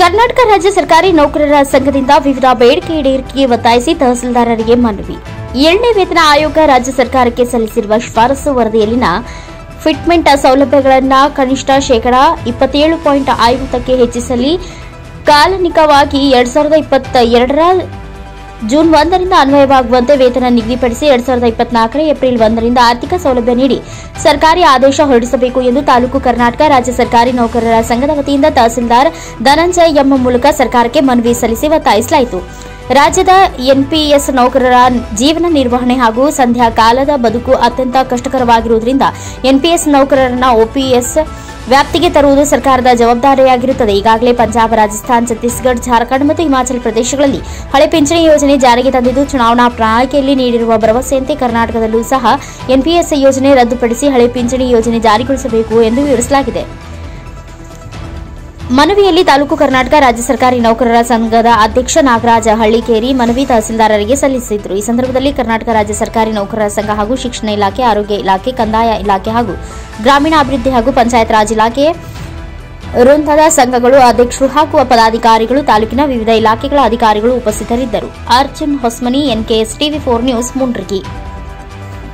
ಕರ್ನಾಟಕ ರಾಜ್ಯ ಸರ್ಕಾರಿ ನೌಕರರ ಸಂಘದಿಂದ ವಿವಿಧ ಬೇಡಿಕೆ ಈಡೇರಿಕೆಗೆ ಒತ್ತಾಯಿಸಿ ತಹಸೀಲ್ದಾರರಿಗೆ ಮನವಿ. 7ನೇ ವೇತನ ಆಯೋಗ ರಾಜ್ಯ ಸರ್ಕಾರಕ್ಕೆ ಸಲ್ಲಿಸಿರುವ ಶಿಫಾರಸು ವರದಿಯಲ್ಲಿನ ಫಿಟ್ಮೆಂಟ್ ಸೌಲಭ್ಯಗಳನ್ನು ಕನಿಷ್ಠ ಶೇಕಡಾ 27.50ಕ್ಕೆ ಹೆಚ್ಚಿಸಲಿ, ಕಾಲಾನುಕ್ರಮವಾಗಿ 2022ರ ಜೂನ್ 1ರಿಂದ ಅನ್ವಯವಾಗುವಂತೆ ವೇತನ ನಿಗದಿಪಡಿಸಿ 2024ರ ಏಪ್ರಿಲ್ 1ರಿಂದ ಆರ್ಥಿಕ ಸೌಲಭ್ಯ ನೀಡಿ ಸರ್ಕಾರಿ ಆದೇಶ ಹೊರಡಿಸಬೇಕು ಎಂದು ತಾಲೂಕು ಕರ್ನಾಟಕ ರಾಜ್ಯ ಸರ್ಕಾರಿ ನೌಕರರ ಸಂಘದ ವತಿಯಿಂದ ತಹಸೀಲ್ದಾರ್ ಧನಂಜಯ ಎಂ ಮೂಲಕ ಸರ್ಕಾರಕ್ಕೆ ಮನವಿ ಸಲ್ಲಿಸಿ ಒತ್ತಾಯಿಸಲಾಯಿತು. ರಾಜ್ಯದ ಎನ್ಪಿಎಸ್ ನೌಕರರ ಜೀವನ ನಿರ್ವಹಣೆ ಹಾಗೂ ಸಂಧ್ಯಾ ಕಾಲದ ಬದುಕು ಅತ್ಯಂತ ಕಷ್ಟಕರವಾಗಿರುವುದರಿಂದ ಎನ್ಪಿಎಸ್ ನೌಕರರನ್ನು ಒಪಿಎಸ್ ವ್ಯಾಪ್ತಿಗೆ ತರುವುದು ಸರ್ಕಾರದ ಜವಾಬ್ದಾರಿಯಾಗಿರುತ್ತದೆ. ಈಗಾಗಲೇ ಪಂಜಾಬ್, ರಾಜಸ್ಥಾನ್, ಛತ್ತೀಸ್ಗಢ, ಜಾರ್ಖಂಡ್ ಮತ್ತು ಹಿಮಾಚಲ ಪ್ರದೇಶಗಳಲ್ಲಿ ಹಳೆ ಪಿಂಚಣಿ ಯೋಜನೆ ಜಾರಿಗೆ ತಂದಿದ್ದು, ಚುನಾವಣಾ ಪ್ರಣಾಳಿಕೆಯಲ್ಲಿ ನೀಡಿರುವ ಭರವಸೆಯಂತೆ ಕರ್ನಾಟಕದಲ್ಲೂ ಸಹ ಎನ್ಪಿಎಸ್ ಯೋಜನೆ ರದ್ದುಪಡಿಸಿ ಹಳೆ ಪಿಂಚಣಿ ಯೋಜನೆ ಜಾರಿಗೊಳಿಸಬೇಕು ಎಂದು ವಿವರಿಸಲಾಗಿದೆ. ಮನವಿಯಲ್ಲಿ ತಾಲೂಕು ಕರ್ನಾಟಕ ರಾಜ್ಯ ಸರ್ಕಾರಿ ನೌಕರರ ಸಂಘದ ಅಧ್ಯಕ್ಷ ನಾಗರಾಜ ಹಳ್ಳಿಕೇರಿ ಮನವಿ ತಹಸೀಲ್ದಾರರಿಗೆ ಸಲ್ಲಿಸಿದರು. ಈ ಸಂದರ್ಭದಲ್ಲಿ ಕರ್ನಾಟಕ ರಾಜ್ಯ ಸರ್ಕಾರಿ ನೌಕರರ ಸಂಘ ಹಾಗೂ ಶಿಕ್ಷಣ ಇಲಾಖೆ, ಆರೋಗ್ಯ ಇಲಾಖೆ, ಕಂದಾಯ ಇಲಾಖೆ ಹಾಗೂ ಗ್ರಾಮೀಣಾಭಿವೃದ್ಧಿ ಹಾಗೂ ಪಂಚಾಯತ್ ರಾಜ್ ಇಲಾಖೆ ವೃಂದದ ಸಂಘಗಳು ಅಧ್ಯಕ್ಷರು ಹಾಗೂ ಪದಾಧಿಕಾರಿಗಳು, ತಾಲೂಕಿನ ವಿವಿಧ ಇಲಾಖೆಗಳ ಅಧಿಕಾರಿಗಳು ಉಪಸ್ಥಿತರಿದ್ದರು. Arjun Hosmani, NKS TV4 news, Mundrigi.